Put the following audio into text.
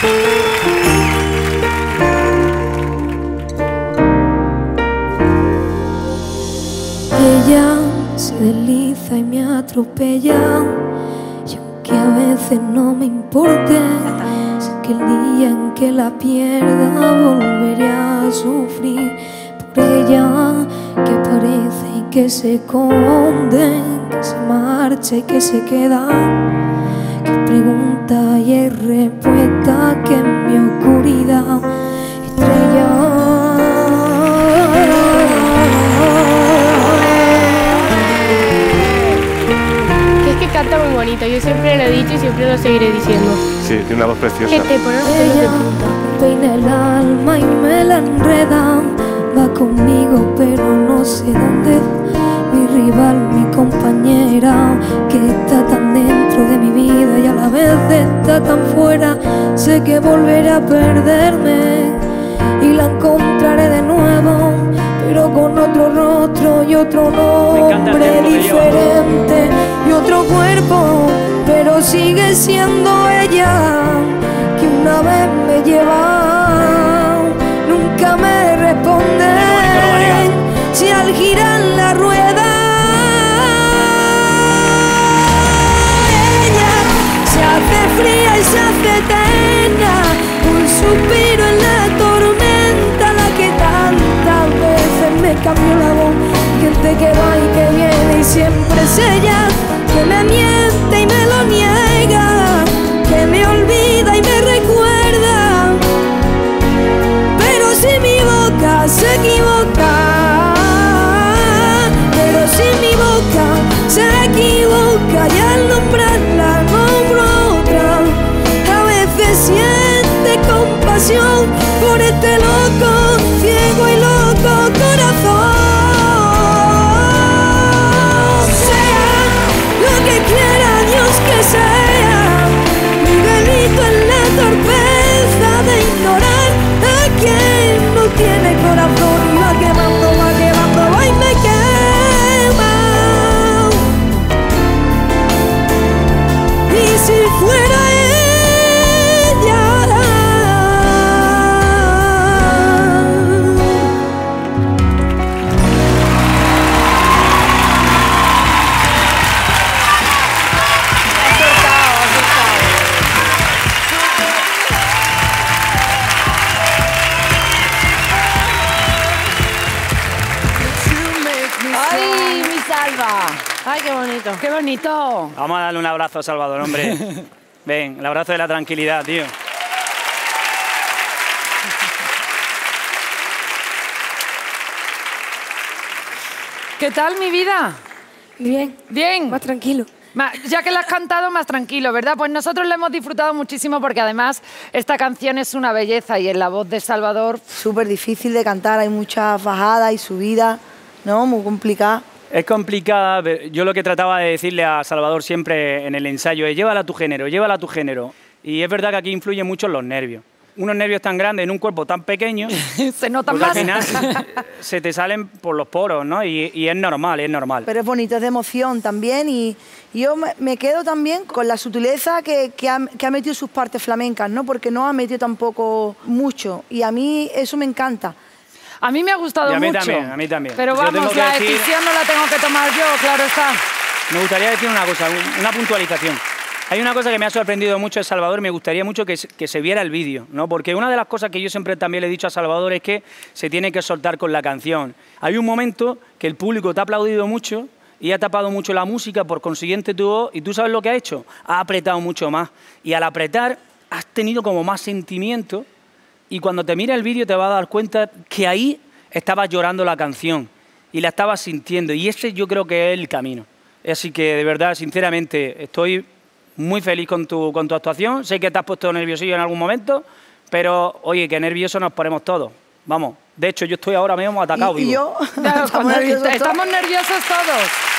Ella se desliza y me atropella, y aunque a veces no me importe, sé que el día en que la pierda volveré a sufrir por ella, que aparece y que se esconde, que se marcha y que se queda, que pregunta y es respuesta, que en mi oscuridad estrella. Canta muy bonito, yo siempre lo he dicho y siempre lo seguiré diciendo. Sí, tiene una voz preciosa. Que te pone los pelos de punta. Me peina el alma y me la enreda, va conmigo pero no sé dónde. Mi rival, mi compañera, que está tan dentro de mi vida y a la vez está tan fuera. Sé que volveré a perderme y la encontraré de nuevo, pero con otro rostro y otro nombre diferente y otro cuerpo, pero sigue siendo ella que una vez me lleva. Nunca me responde si al girar la rueda ella se hace fría y se hace eterna, un suspiro en la tormenta, la que tantas veces me cambió la voz, gente que va y que viene y siempre es ella, que me miente y me lo niega, que me olvida y me recuerda, pero si mi boca se equivoca, pero si mi boca se equivoca y al nombrarla nombro otra, a veces siente compasión por este loco, ciego y loco corazón. Quiera Dios que sea, mi delito en la torpeza de ignorar a quien no tiene corazón y va quemando, va y me quema. Y si fuera ¡Ay, qué bonito! ¡Qué bonito! Vamos a darle un abrazo a Salvador, hombre. Ven, el abrazo de la tranquilidad, tío. ¿Qué tal, mi vida? Bien. Bien. Más tranquilo. Ya que la has cantado, más tranquilo, ¿verdad? Pues nosotros la hemos disfrutado muchísimo porque además esta canción es una belleza y en la voz de Salvador... Súper difícil de cantar, hay muchas bajadas y subidas, ¿no? Muy complicada. Es complicada. Yo lo que trataba de decirle a Salvador siempre en el ensayo es llévala a tu género, llévala a tu género. Y es verdad que aquí influyen mucho los nervios. Unos nervios tan grandes en un cuerpo tan pequeño... se notan pues más. al final se te salen por los poros, ¿no? Y es normal, es normal. Pero es bonito, es de emoción también y yo me quedo también con la sutileza que ha metido sus partes flamencas, ¿no? Porque no ha metido tampoco mucho y a mí eso me encanta. A mí me ha gustado mucho. A mí también. Pero vamos, la decisión no la tengo que tomar yo, claro está. Me gustaría decir una cosa, una puntualización. Hay una cosa que me ha sorprendido mucho de Salvador, me gustaría mucho que se viera el vídeo, ¿no? Porque una de las cosas que yo siempre también le he dicho a Salvador es que se tiene que soltar con la canción. Hay un momento que el público te ha aplaudido mucho y ha tapado mucho la música, por consiguiente tu voz, y tú sabes lo que ha hecho, ha apretado mucho más. Y al apretar has tenido como más sentimiento. Y cuando te mira el vídeo te vas a dar cuenta que ahí estabas llorando la canción y la estabas sintiendo. Y ese yo creo que es el camino. Así que, de verdad, sinceramente, estoy muy feliz con tu actuación. Sé que te has puesto nerviosillo en algún momento, pero, oye, que nerviosos nos ponemos todos. Vamos, de hecho, yo estoy ahora mismo atacado. ¿Y yo? Estamos nerviosos todos.